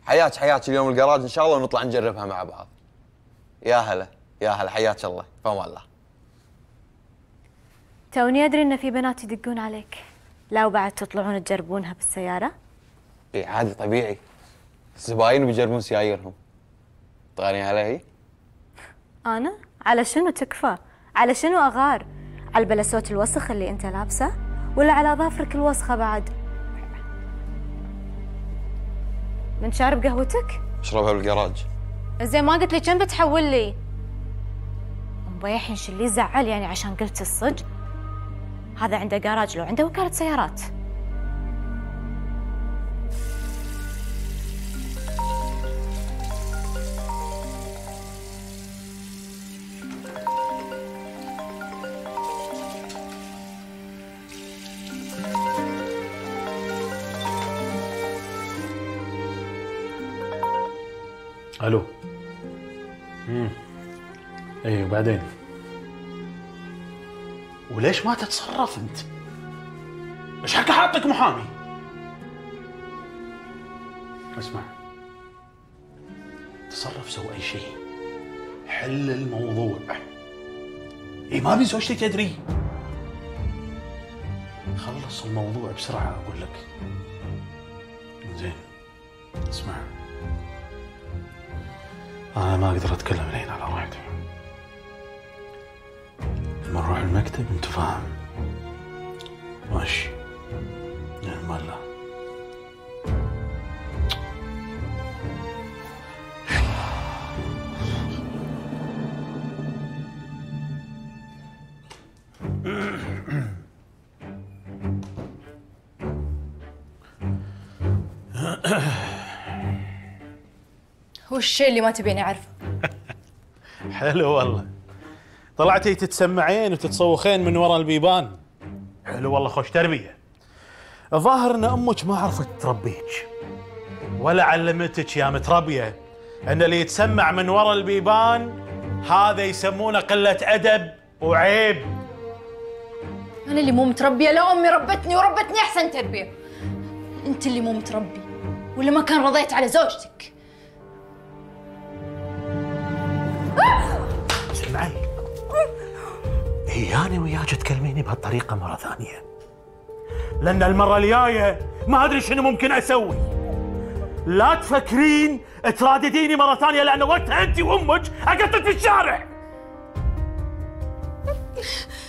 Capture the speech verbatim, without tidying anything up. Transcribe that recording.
حياك حياك اليوم الجراج ان شاء الله ونطلع نجربها مع بعض. يا هلا يا هلا حياك الله، فما الله. توني ادري ان في بنات يدقون عليك، لا وبعد تطلعون تجربونها بالسيارة؟ اي عادي طبيعي، الزباين بيجربون سياييرهم. تغني علي؟ انا؟ على شنو تكفى؟ على شنو اغار؟ على البلسوت الوسخ اللي انت لابسه؟ ولا على ظافرك الوسخة بعد؟ من شارب قهوتك؟ اشربها بالجراج. زين ما قلت لي كم بتحول لي؟ مبيحين شو اللي زعل يعني عشان قلت الصج؟ هذا عنده جراج لو عنده وكالة سيارات. الو. امم ايه وبعدين؟ وليش ما تتصرف انت؟ ايش حق حاطك محامي؟ اسمع، تصرف سوي اي شيء، حل الموضوع. اي ما ابي زوجتي تدري. خلص الموضوع بسرعه اقول لك. زين اسمع، أنا ما أقدر أتكلم الحين على راحتي. لما نروح المكتب أنت فاهم. ماشي. يعني ما لا. وش الشيء اللي ما تبيني أعرفه؟ حلو والله، طلعتي تتسمعين وتتصوخين من وراء البيبان. حلو والله، خوش تربية. الظاهر ان امك ما عرفت تربيك ولا علمتك يا متربية ان اللي يتسمع من وراء البيبان هذا يسمونه قلة أدب وعيب. أنا اللي مو متربية؟ لا، أمي ربتني وربتني أحسن تربية. أنت اللي مو متربي ولا ما كان رضيت على زوجتك. اسمعي، اياني وياك تكلميني بهالطريقة مرة ثانية، لأن المرة الجاية ما أدري شنو ممكن أسوي. لا تفكرين ترادديني مرة ثانية، لأن وقتها أنت وأمك أقطك في الشارع.